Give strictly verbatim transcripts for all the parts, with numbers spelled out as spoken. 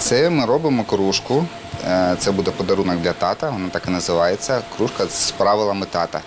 Це ми робимо кружку. Це буде подарунок для тата, вона так і називається. Кружка з правилами тата.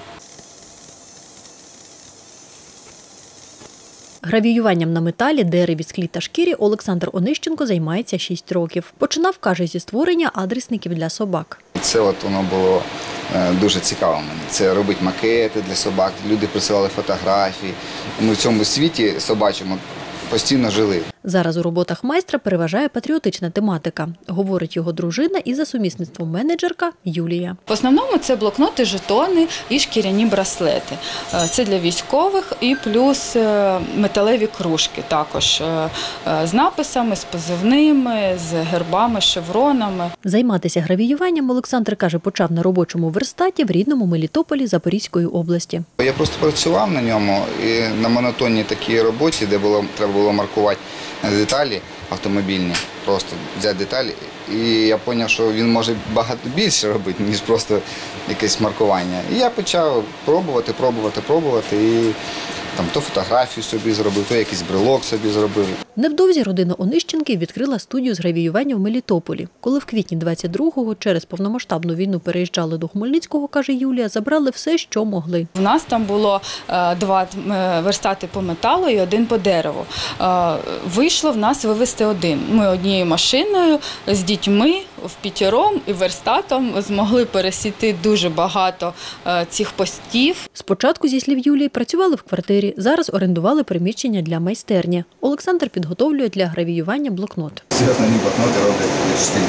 Гравіюванням на металі, дереві, склі та шкірі Олександр Онищенко займається шість років. Починав, каже, зі створення адресників для собак. Це от воно було дуже цікаво мені. Це робити макети для собак, люди присилали фотографії. Ми в цьому світі собачому постійно жили. Зараз у роботах майстра переважає патріотична тематика, говорить його дружина і за сумісництвом менеджерка Юлія. В основному це блокноти, жетони і шкіряні браслети. Це для військових і плюс металеві кружки також з написами, з позивними, з гербами, шевронами. Займатися гравіюванням Олександр, каже, почав на робочому верстаті в рідному Мелітополі Запорізької області. Я просто працював на ньому і на монотонній такій роботі, де було, треба було маркувати деталі автомобільні, просто взяти деталі. І я зрозумів, що він може багато більше робити, ніж просто якесь маркування. І я почав пробувати, пробувати, пробувати. І там то фотографію собі зробив, то якийсь брелок собі зробив. Невдовзі родина Онищенків відкрила студію з гравіювання в Мелітополі. Коли в квітні двадцять другого через повномасштабну війну переїжджали до Хмельницького, каже Юлія, забрали все, що могли. У нас там було два верстати по металу і один по дереву. Вийшло в нас вивезти один. Ми однією машиною з дітьми в п'ятіром і верстатом змогли пересіти дуже багато цих постів. Спочатку, зі слів Юлії, працювали в квартирі, зараз орендували приміщення для майстерні. Олександр підготовлює для гравіювання блокнот. Всі основні блокноти роблять штиль.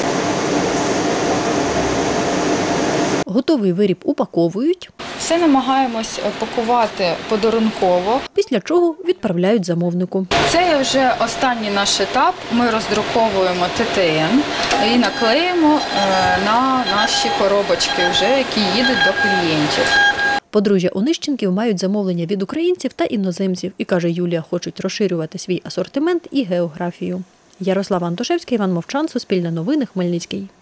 Готовий виріб упаковують. Все намагаємось пакувати подарунково. Після чого відправляють замовнику. Це вже останній наш етап. Ми роздруковуємо Т Т Н і наклеїмо на наші коробочки, вже, які їдуть до клієнтів. Подружжя Онищенків мають замовлення від українців та іноземців. І, каже Юлія, хочуть розширювати свій асортимент і географію. Ярослава Антошевська, Іван Мовчан, Суспільне новини, Хмельницький.